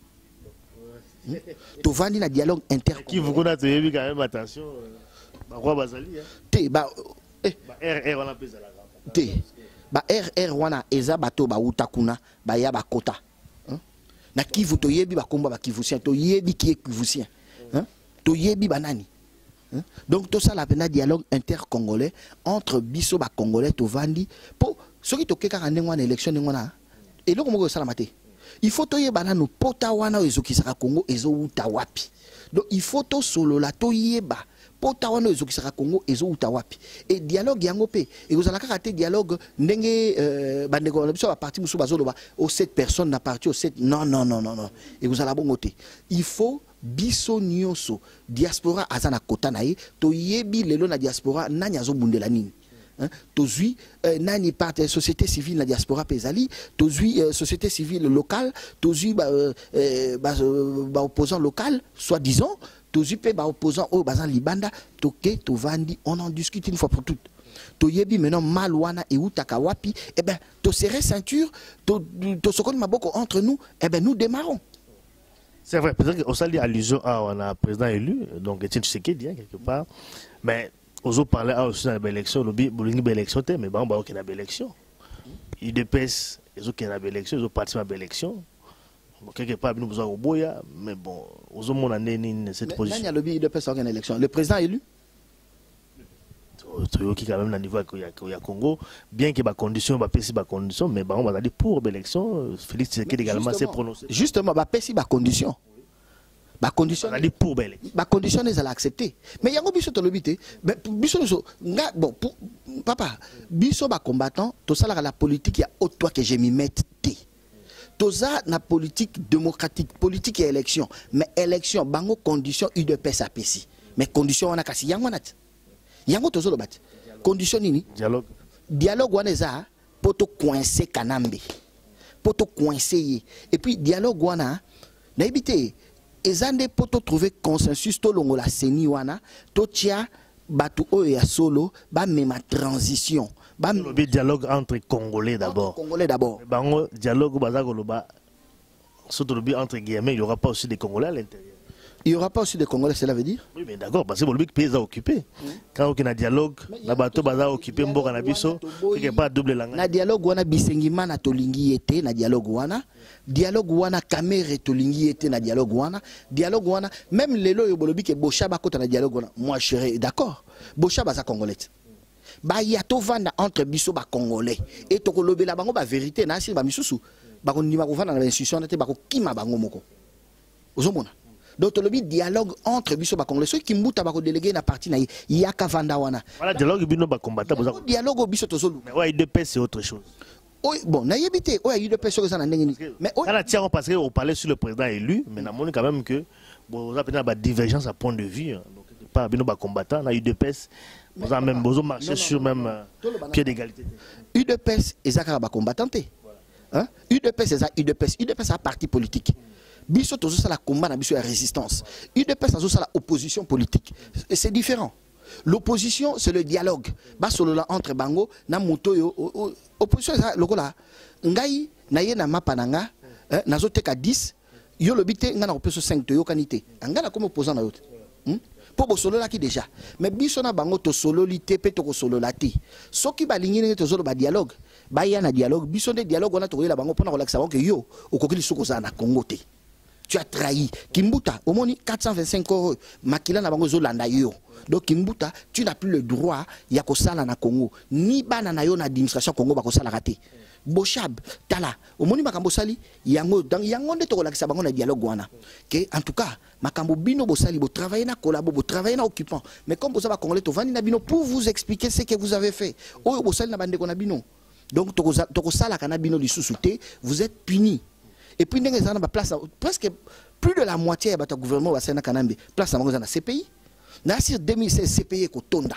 to vandi na dialogue intercongolais qui vous connaît te yebi quand même attention ba roi bazali te ba eh ba R R wana pesa la te ba R R wana eza bato ba utakuna ba ya ba kota na Kivu to yebi ba komba ba kivusien to yebi ki est kivusien hein to yebi banani. Donc tout ça, la dialogue intercongolais entre biso ba congolais to vandi pour ceux qui toquent quand on a une élection et donc on ça la maté. Il faut toyer banano pota wana ezoki saka Congo ezo uta wapi. Donc il faut to solo la toyeba pota wana ezoki saka Congo ezo uta wapi. Et dialogue yango pe et vous allez rater dialogue ndenge euh, bandeko na biso ba parti musu bazolo ba au sept personnes na parti au sept non non non non non et vous allez bongote. Il faut biso nyonso diaspora azana kota na ye to yebi lelo na diaspora nani azobundela nini hein to zui euh, nani part société civile na diaspora pezali to zui euh, société civile locale to zui ba euh, ba, euh, ba opposant local soit disant to zui pe ba opposant au bazan libanda to ke to vandi on en discute une fois pour toutes to yebi maintenant malwana et utaka wapi eh ben to serrer ceinture to to sokoni maboko entre nous eh ben nous démarrons. C'est vrai, peut-être qu'on s'est dit allusion à un président élu, donc Etienne Tshisekedi, hein, quelque part. Mais aux autres parlaient aussi dans l'élection, il y a une élection, mais bon, il y a une élection. U D P S, ils ont une élection, ils ont participé à l'élection. Quelque part, nous avons Boya, mais bon, aux autres, on a cette position. Il y a le U D P S qui a une élection. Le président élu qui quand même dans le niveau qu'il y a Congo, bien qu'il y ait des conditions, des conditions, mais on va dire pour l'élection, Félix Tshisekedi également s'est prononcé. Justement, il y a des conditions. Ba condition on a dit pour belle ba condition les a accepté mais yango biso to lobité mais biso nga bon pour, papa biso ba combattant to sala la politique ya autre toi que je m'y mette té toza na politique démocratique politique et élection mais élection bango condition U D P S A P C mais condition wana kasi yango nat yango tozo lo bat condition nini dialogue dialogue wana eza poto coincer kanambe poto coincer et puis dialogue wana na ebité ezande poto trouver consensus to longo la seni wana to tia batu o ya solo ba mema transition ba le dialogue entre congolais d'abord congolais d'abord bango dialogue bazako loba surtout le entre guillemets il y aura pas aussi des congolais à l'intérieur. Il n'y aura pas aussi des Congolais, cela veut dire? Oui, mais d'accord, parce que le pays est occupé. Quand on a un dialogue, la bateau est occupé, on a un pas double langue. Na dialogue wana bisengima na tolingi ete na dialogue wana, dialogue wana kamere tolingi ete na dialogue wana, dialogue wana même lelo yo bolobi ke Bochaba kota na dialogue wana. Moi je serais d'accord. Bochaba za congolais. Ba ya to vanda entre biso ba congolais et to kolobe la bango ba vérité na si ba misusu. Ba ko ndima ko vanda na institution na te ba ko kima bango moko. Ozomona. Donc le dialogue entre biso ba congolais ceux qui mbuta ba ko déléguer na parti na yaka vanda wana. Voilà dialogue bino ba combattant boza. Dialogue biso tozolu. Mais ouais U D P S c'est autre chose. Oui, bon, na yebité, ouais U D P S sur ça na ndenge. Mais on a tiens parce que on parlait sur le président élu, mais na moni quand même que bon on a peut-être ba divergence à point de vue. Donc pas bino ba combattant na U D P S vous avez même besoin marcher sur même pied d'égalité. U D P S ezaka ba combattanté. Hein? U D P S c'est U D P S, U D P S c'est un parti politique. Biso tozo ça la combat na biso la résistance. U D P S c'est la opposition politique. Et c'est différent. L'opposition c'est le dialogue. Ba solo la entre bango na moto yo opposition ça lokola ngai na ye na mapa nanga nazo teka dix yo lobité nga na opposition cinq to yo kanité. Nga na comme opposant na yote. Pour bo solo la ki déjà. Mais biso na bango to solo lité pe to ko solo la ti. Soki ba lingi ne to solo ba dialogue. Ba ya na dialogue biso de dialogue on a to la bango pona relaxa bango que yo okokili suko za na Congo te. Tu as trahi. Kimbuta, au moins quatre cent vingt-cinq euros. Makila na bango zolanda yo. Donc Kimbuta, tu n'as plus le droit ya ko sala na Congo. Ni bana na yo na administration Congo ba ko sala raté. Bochab, tala. Au moins makambo sali yango dans yango de to relaxa bango na dialogue wana. Que en tout cas, makambo bino bo sali bo travailler na collabo, bo travailler na occupant. Mais comme vous avez congolais to vani na bino pour vous expliquer ce que vous avez fait. Oyo bo sali na bande ko na bino. Donc to ko sala kana bino li susute, vous êtes punis. Et puis, nous avons place presque plus de la moitié de notre gouvernement va Kanambe. Place dans le C P I. Dans le deux mille seize, C P I est Kotonda.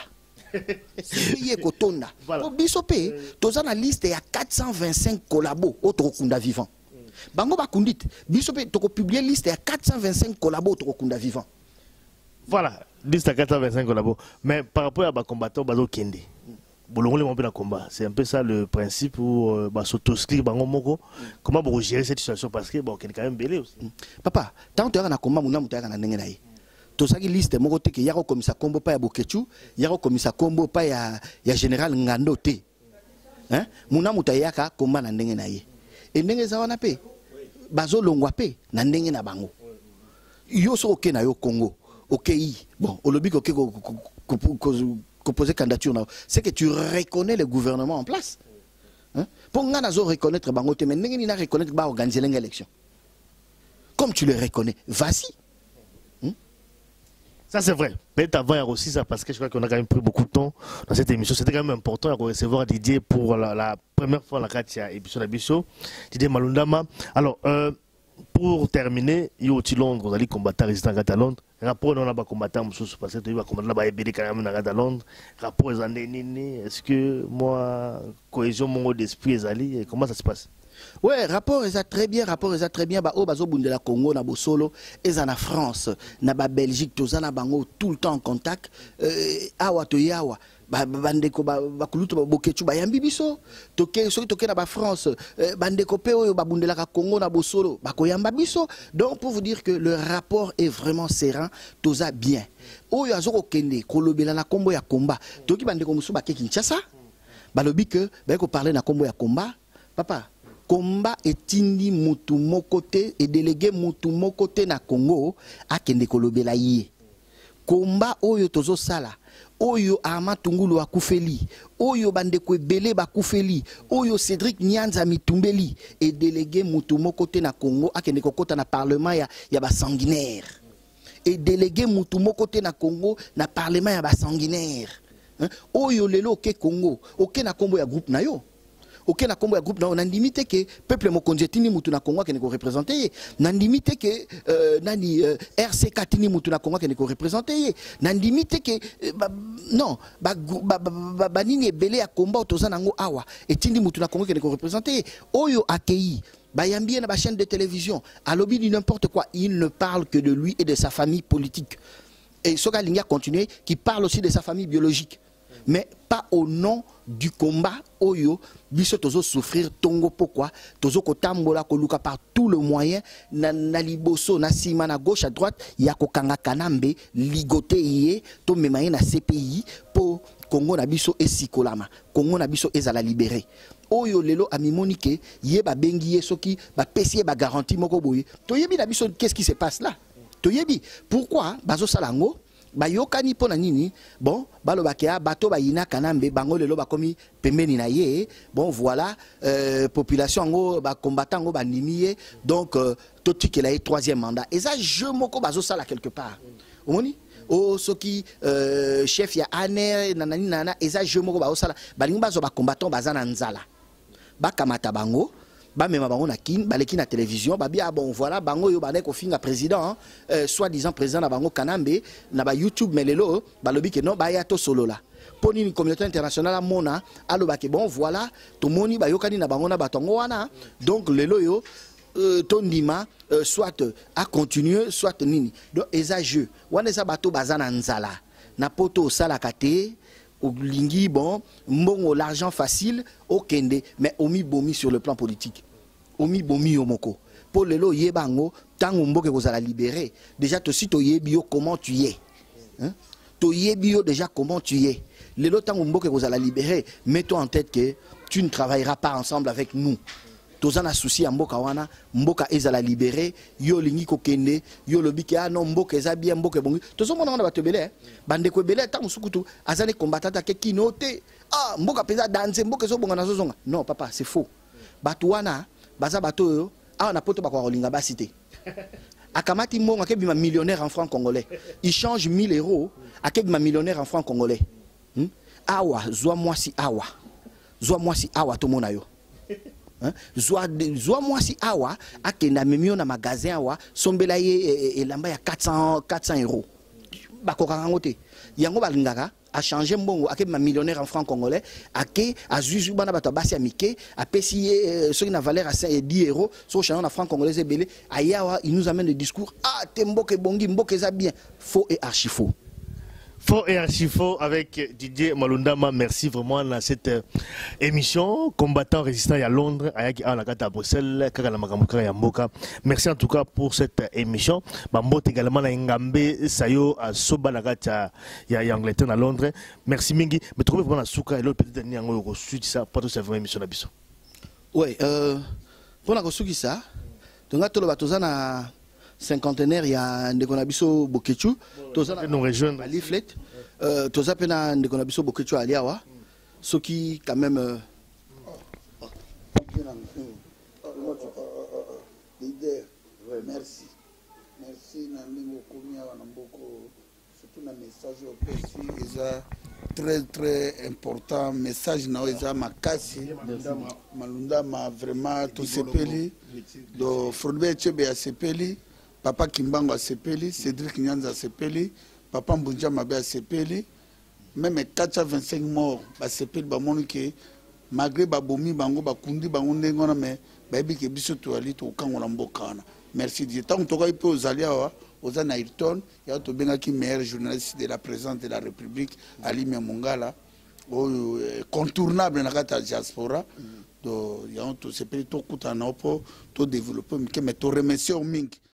C P I est Kotonda. Pour Bissopé, nous avons la liste il y a quatre cent vingt-cinq collabos autres Kunda vivants. Bango Bakundit, Bissopé, tu as publié la liste il y a quatre cent vingt-cinq collabos autres Kunda vivants. Voilà. dix à quatre cent vingt-cinq là-bas. Mais par rapport à les combattants, ils sont kende. Combat. C'est un peu ça le principe pour euh, s'autoscrire. Comment vous gérer cette situation parce que bon, il y a quand même belé aussi. Papa, tant que tu as un combat, tu as un combat. Tout ça qui liste, moi que y a comme ça combo pas ya Bokechu, y a comme ça combo pas ya ya général Ngandote. Hein? Muna mutayaka combat na ndenge na ye. Et ndenge za wana pe. Bazo longwa pe na ndenge na bango. Yo so ok na yo Congo. Ok bon, olobi ko ko poser candidature na. C'est que tu reconnais le gouvernement en place. Hein? Pour ngana zo reconnaître bango te mais ndenge ni na reconnaître ba organiser l'élection. Comme tu le reconnais, vas-y. Ça c'est vrai. Peut-être avant il y a aussi ça parce que je crois qu'on a quand même pris beaucoup de temps dans cette émission. C'était quand même important de recevoir Didier pour la, la première fois la Katia émission d'Abisso. Didier Malundama. Alors, euh, pour terminer, il y a aussi Londres, vous allez combattre résistant à Londres. Rapport on a pas combattre parce que tu vas combattre là-bas et quand même à Londres. Rapport les années est-ce que moi cohésion mon d'esprit est allé comment ça se passe? Ouais, rapport est très bien, rapport est très bien. Bah, au bazo bundela Congo, na Bosolo, et en France, na ba Belgique, tous en bango tout le temps en contact. Euh, awa to yawa, ba bandeko ba bakuluto ba bokechu ba yambi biso. Toke so toke na ba France, bandeko pe o ba bundela Congo na Bosolo, ba koyamba biso. Donc pour vous dire que le rapport est vraiment serein, toza bien. Oyo azoko kende kolobela na kombo ya combat. Toki bandeko musu ba ke Kinshasa. Ba lobi que ba ko parler na kombo ya combat. Papa combat etindi mutu mokote et délégué mutu mokote na Congo a kende kolobela ye. Combat oyo tozo sala, oyo Armand Tungulu akufeli, oyo bandeko ebele bakufeli, oyo Cédric Nyanza mitumbeli et délégué mutu mokote na Congo a kende kokota na parlement ya ya ba sanguinaire. Et délégué mutu mokote na Congo na parlement ya ba sanguinaire. Hein? Oyo lelo ke Congo, oke na kombo ya groupe na yo. Ok na kombo ya groupe na on a limité que peuple mokonzi tini mutu na Congo qui ko représenter na limité que euh, nani euh, R C K tini mutu na Congo qui ko représenter na limité que euh, ba, non ba ba ba, ba nini ebele ya combat toza nango awa etindi mutu na Congo qui ko représenter oyo accueilli bayambi na ba chaîne de télévision alobi dit n'importe quoi, il ne parle que de lui et de sa famille politique et Soka Linga continue qui parle aussi de sa famille biologique mais pas au nom du combat oyo biso tozo souffrir tongo pourquoi tozo kotambola koluka par tout le moyen na, na liboso na sima na gauche à droite ya kokanga kanambe ligote yé to memaye na C P I po Congo na biso esikolama Congo na biso ezala libéré oyo lelo amimonike yé ba bengi ye soki ba pesi ba garantie moko boye to yebi na biso qu'est-ce qui se passe là to yebi pourquoi bazo salango ba yokani pona nini bon balo bakia bato ba yina kanambe bango lelo bakomi pembeni na ye bon voilà euh, population ngo ba combattant ngo ba nimiye donc euh, toti que la troisième mandat et ça je moko bazo sala quelque part omoni o soki euh, chef ya aner nanani nana et ça je moko ba sala balingi bazo ba combattant bazana nzala ba kamata bango ba mema bango na kin baleki na télévision ba bia bon voilà bango yo bané ko finga président euh, soi-disant président na bango kanambe na ba YouTube melelo ba lobi ke non ba ya to solo la poni ni communauté internationale mona aloba ke bon voilà to moni ba yokani na bango na batongo wana donc lelo yo euh, tondima euh, soit à continuer soit nini donc eza jeu wana eza bato bazana nzala na poto sala kate au lingi bon mbongo l'argent facile au kende mais omi bomi sur le plan politique omi bomi omoko pour lelo yebango tango mboke kozala libéré déjà to si to yebio comment tu es hein to yebio déjà comment tu es lelo tango mboke kozala libéré mets-toi en tête que tu ne travailleras pas ensemble avec nous tozana souci ya mboka wana mboka ezala libéré yo lingi ko kende yo lobiki ah non mboka eza bien mboka bongi tozomona wana bato belé bande ko belé ta musukutu azali combattant ke kinote ah mboka peza danse mboka zo bonga na zozonga non papa c'est faux bato wana baza bato yo ah na poto ba ko linga ba cité akamati mbongo akebima millionnaire en francs congolais il change mille euros akebima millionnaire en francs congolais hmm? Awa zwa mwasi awa zwa mwasi awa to mona yo hein zwa zwa mwasi awa akenda memio na magasin awa sombela ye elamba ya quatre cents euros bakoka ngote yango balingaka a changé mbongo ake ma millionnaire en francs congolais ake azuzu bana bato basi ya mike apesi ce qui na valeur à dix euros so change en francs congolais belé ayawa il nous amène le discours ah te mboke bongi mboke za bien faux et archi faux Faux et archi faux avec Didier Malundama. Merci vraiment dans cette euh, émission. Combattant résistant à Londres, à la à Bruxelles, à Mboka. Merci en tout cas pour cette euh, émission. Bambot également à Ngambe, Sayo, à Soba, à Angleterre, à Londres. Merci Mingi. Mais trouvez vraiment la souka et l'autre petite année en Euro Sud, ça, pas tout ça, vraiment émission d'Abisso. Oui, euh, pour la souki ça, donc là, tout le bateau, na cinquantenaire, il y a un déconabiso Bokechu, tous nous rejoindre. À Leaflet, tous appellent un déconabiso Bokechu à Liawa, ce qui quand même. Merci. Merci, Nandingo Koumia, Wanamboko, surtout un message au P C, très très important, message na Oeza Makasi, Malunda ma vraiment tout sepeli, do Frodbe Chebe a sepeli, Papa Kimbango a sepeli, Cédric Nyanza a sepeli, Papa Mbunja Mabe a sepeli, même quatre cent vingt-cinq morts a sepeli, ba monike, malgré Babomi, Bango, Bakundi, Bango Ndengona, mais Baby ke biso to ali to kangola mbokana. Merci Dieu. Tant que tu as été aux Aliawa, aux Anaïton, il y a un meilleur journaliste de la présidence de la République, Ali Mongala, contournable dans la diaspora. Donc, il y a un peu de tout développer, mais tu remercie au Ming.